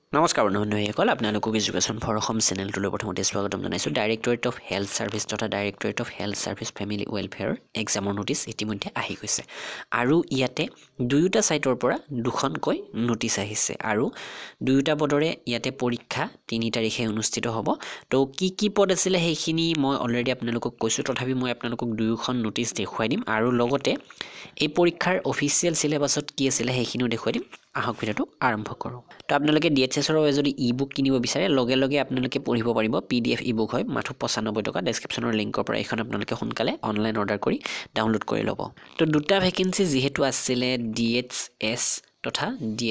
নমস্কাৰ বন্ধুসকল আপোনালোকক এডুকেশ্যন ফৰ অসম চেনেলটোলৈ প্ৰথমতে স্বাগতম জনাইছোঁ ডাইৰেক্টৰেট অফ হেল্থ সাৰ্ভিস তথা directorate of health service family welfare এক্সামৰ নোটিছ ইতিমধ্যে আহি গৈছে আৰু ইয়াতে দুয়োটা সাইটৰ পৰা দুখনকৈ নোটিছ আহিছে আৰু দুয়োটা পদৰে ইয়াতে পৰীক্ষা 3 তাৰিখে অনুষ্ঠিত হ'ব তো কি পদ আছিল সেইখিনি মই অলৰেডি আপোনালোকক কৈছো তথাপি মই আপোনালোকক দুয়োখন নোটিছ দেখুৱাই দিম আৰু লগতে এই পৰীক্ষাৰ অফিচিয়েল সিলেবাছত কি আছিল সেইখিনিও দেখুৱাই দিম আহক ভিডিওটো আৰম্ভ কৰো তো আপোনালোকে DHS ৰ যদি ইবুক কিনিব বিচাৰে লগে লগে আপোনালোকে পঢ়িব পাৰিব PDF ইবুক হয় মাত্ৰ 95 টকা ডেসক্ৰিপচনৰ লিংকৰ পৰা এখন আপোনালোকে সোনকালে অনলাইন অৰ্ডাৰ কৰি ডাউনলোড কৰি ল'ব তো দুটা ভ্যাকেন্সি যেহেতু আছিল DHS তথা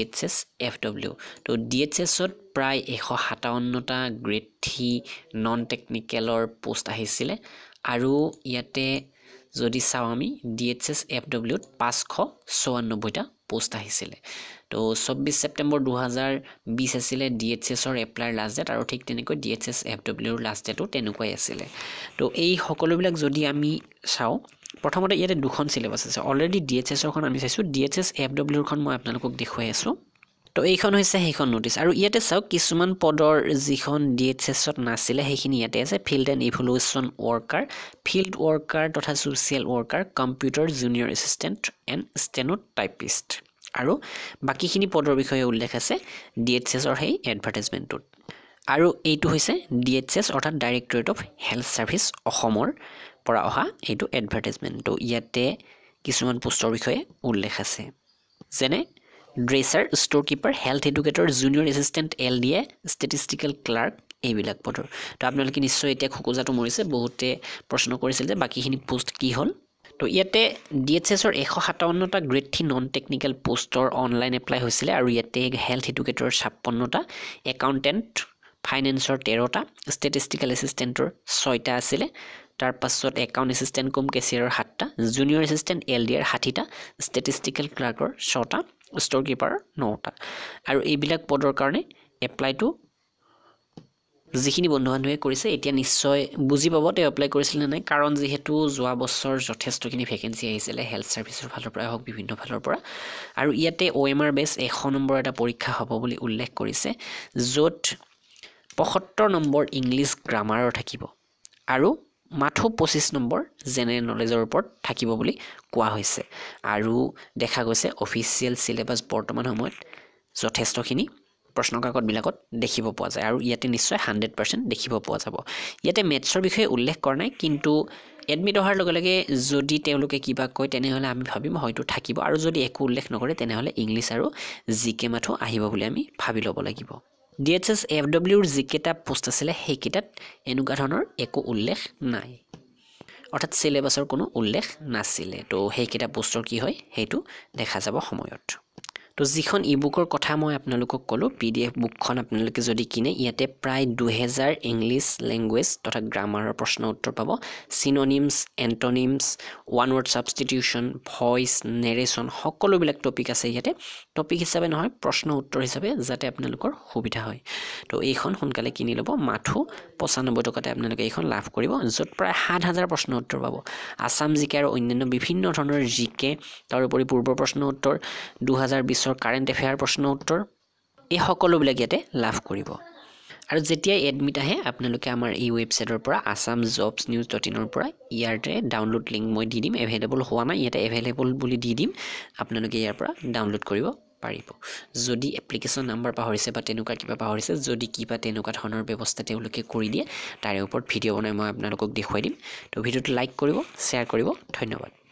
DHSFW তো DHS ত প্ৰায় 157টা গ্ৰেড 3 নন টেকনিক্যালৰ পোষ্ট আহিছিল আৰু ইয়াতে যদি চাও আমি DHSFW ত 594টা পোষ্ট আহিছিল তো 24 সেপ্টেম্বৰ 2020 আছিল DHS ৰ এপ্লাই লাষ্ট ডেট আৰু ঠিক তেনেকৈ DHSFW ৰ লাষ্ট ডেটও তেনেকৈ আছিল তো এই সকলোবিলাক যদি আমি চাও প্ৰথমতে ইয়াতে দুখন সিলেবাস আছে অলৰেডি DHS ৰ খন আমি চাইছো DHSFW ৰ খন মই আপোনালোকক দেখুৱাই আছো তো এইখন হৈছে সেইখন নোটিছ আৰু ইয়াতে চাও কিছুমান পদৰ যিখন DHS ত নাছিল সেইখিনি ইয়াতে আছে field and evaluation worker field worker তথা social worker computer junior assistant and stenotypist আৰু বাকিখিনি পদৰ বিষয়ে উল্লেখ আছে DHS ৰ সেই এডভাৰটাইজমেন্টত আৰু এইটো হৈছে DHS অৰ্থাৎ ডাইৰেক্টৰেট অফ হেল্থ সাৰ্ভিস অসমৰ পৰা অহা এইটো এডভাৰটাইজমেন্ট তো ইয়াতে কিছুমান পোষ্টৰ বিষয়ে উল্লেখ আছে যেনে dresser store keeper health educator junior assistant LDA statistical clerk এইবিলাক পদৰ তো আপোনালোকে নিশ্চয় এতিয়া খোকোজাটো মৰিছে বহুতে প্ৰশ্ন কৰিছিল যে বাকিখিনি পোষ্ট কি হ'ল তো ইয়াতে DHS ৰ 157টা গ্ৰেড 3 নন টেকনিক্যাল পোষ্টৰ অনলাইন এপ্লাই হৈছিল আৰু ইয়াতে হেল্থ এডুকেটৰ 56টা একাউন্টেন্ট ফাইনান্সৰ 13টা ষ্টেটিষ্টিকেল এসিস্টেন্টৰ 6টা আছিল তাৰ পাছত একাউন্ট এসিস্টেন্ট কম কেচিয়াৰৰ 7টা জুনিয়ৰ এসিস্টেন্ট LDR 60টা ষ্টেটিষ্টিকেল ক্লাৰ্কৰ 6টা ষ্ট'ৰ কিপাৰৰ 9টা আৰু এইবিলাক পদৰ কাৰণে এপ্লাইটো যিখিনি বন্ধু-বান্ধৱে কৰিছে এতিয়া নিশ্চয় বুজি পাব তে এপ্লাই কৰিছিল নাই কাৰণ যেহেতু যোৱা বছৰ যথেষ্টখিনি ভ্যাকেন্সি আহিছিল হেল্থ সাৰ্ভিসৰ ফালৰ পৰা হক বিভিন্ন ফালৰ পৰা আৰু ইয়াতে OMR বেছ 100 নম্বৰ এটা পৰীক্ষা হ'ব বুলি উল্লেখ কৰিছে য'ত 75 নম্বৰ ইংলিশ গ্ৰামাৰৰ থাকিব আৰু মাথো 25 নম্বৰ জেনাৰেল নলেজৰ ওপৰত থাকিব বুলি কোৱা হৈছে আৰু দেখা গৈছে অফিচিয়েল সিলেবাস বৰ্তমান সময়ত যথেষ্টখিনি প্ৰশ্নকাকত বিলাকত দেখিব পোৱা যায় আৰু ইয়াতে নিশ্চয় 100% দেখিব পোৱা যাব ইয়াতে মেথছৰ বিষয়ে উল্লেখ কৰা নাই কিন্তু এডমিট হোৱাৰ লগে লগে যদি তেওঁলোকে কিবা কয় তেনেহলে আমি ভাবিম হয়তো থাকিব আৰু যদি একো উল্লেখ নকৰে তেনেহলে ইংলিশ আৰু জিকে মাথো আহিব বুলি আমি ভাবি ল'ব লাগিব DHSFW ৰ জিকেটা পোষ্ট আছিল সেইকেটাত এনেকুৱা ধৰণৰ একো উল্লেখ নাই অৰ্থাৎ সিলেবাসৰ কোনো উল্লেখ নাছিল তো সেইকেটা পোষ্টৰ কি হয় হেতু দেখা যাব সময়ত তো যিখন ইবুকৰ কথা মই আপোনালোকক কলো PDF বুকখন আপোনালোকে যদি কিনে ইয়াতে প্ৰায় 2000 ইংলিশ ল্যাঙ্গুৱেজ তথা গ্ৰামাৰৰ প্ৰশ্ন উত্তৰ পাব synonyms antonyms one word substitution voice narration সকলো বিলাক টপিক আছে ইয়াতে টপিক হিচাপে নহয় প্ৰশ্ন উত্তৰ হিচাপে যাতে আপোনালোকৰ সুবিধা হয় তো এইখন সোনকালে কিনি ল'ব মাথো 95 টকাতে আপোনালোকে এইখন লাভ কৰিব য'ত প্ৰায় 7000 প্ৰশ্ন উত্তৰ পাব আসাম জিকে আৰু অন্যান্য বিভিন্ন ধৰণৰ জিকে তাৰ উপৰি পূৰ্ব প্ৰশ্ন উত্তৰ 2020 কাৰেন্ট এফেয়াৰ প্ৰশ্ন উত্তৰ এই সকলো বিলাক ইয়াতে লাভ কৰিব আৰু যেতিয়া এডমিট আহে আপোনালোকে আমাৰ এই ওয়েবসাইটৰ পৰা assamjobsnews.in ৰ পৰা ইয়াতে ডাউনলোড লিংক মই দি দিম এভেইলেবল হোৱা নাই ইয়াতে এভেইলেবল বুলি দি দিম আপোনালোকে ইয়াৰ পৰা ডাউনলোড কৰিব পাৰিব যদি এপ্লিকেশন নাম্বাৰ পাহৰিছে বা তেনেকুৱা কিবা পাহৰিছে যদি কিবা তেনেকুৱা ধৰণৰ ব্যৱস্থা তেওঁলোকে কৰি দিয়ে তাৰে ওপৰত ভিডিও বনাই মই আপোনালোকক দেখুৱাই দিম তো ভিডিওটো লাইক কৰিব শেয়াৰ কৰিব ধন্যবাদ